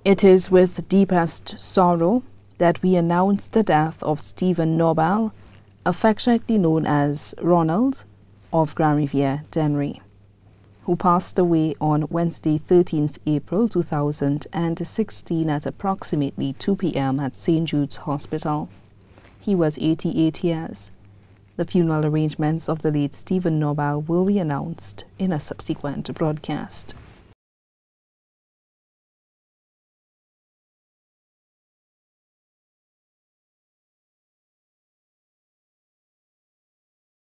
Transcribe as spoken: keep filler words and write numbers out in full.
It is with deepest sorrow that we announce the death of Stephen Norbal, affectionately known as Ronald, of Grand Riviere, Dennery, who passed away on Wednesday, thirteenth April two thousand sixteen at approximately two p m at Saint Jude's Hospital. He was eighty-eight years. The funeral arrangements of the late Stephen Norbal will be announced in a subsequent broadcast.